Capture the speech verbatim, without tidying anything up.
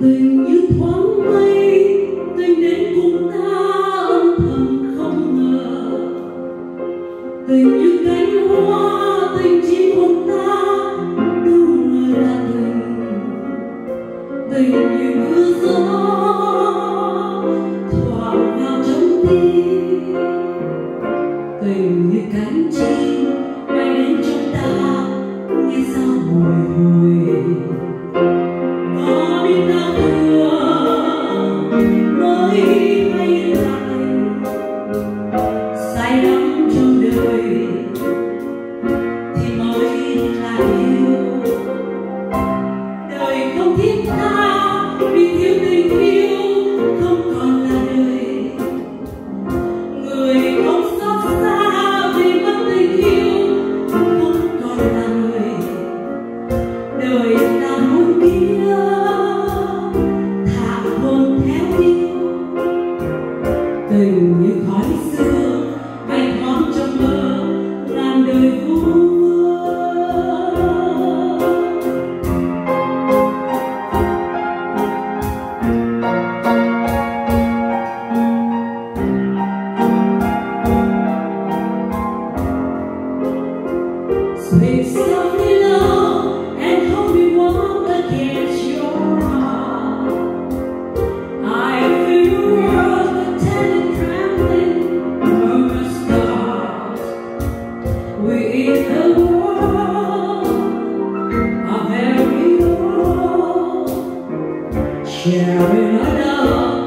Tình như thoáng mây, tình đến cùng ta âm thầm không ngờ. Tình như cánh hoa, tình chỉ cùng ta đâu ngờ là tình. Tình như mưa gió thoảng vào trong tim. Tình như cánh chim bay đến trong ta nghe sao bồi hồi. Có biết ta mới hay là tình say đắm trong đời thì mới là yêu. Đời không thiết tha vì thiếu tình yêu không còn là đời. Người không xót xa vì mất tình yêu không còn là người. Đời là mối kia thả hồn theo yêu. Tình như khói sương bay thoáng trong mơ ngàn đời vu vơ. Speak softly low and hold me warm against your heart. I feel your world turning trembling from the stars. We in the world of every world, sharing our love.